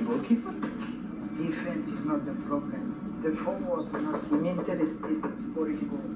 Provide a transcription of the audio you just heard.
goalkeeper? Defense is not the problem. The forwards are not interested in scoring goals.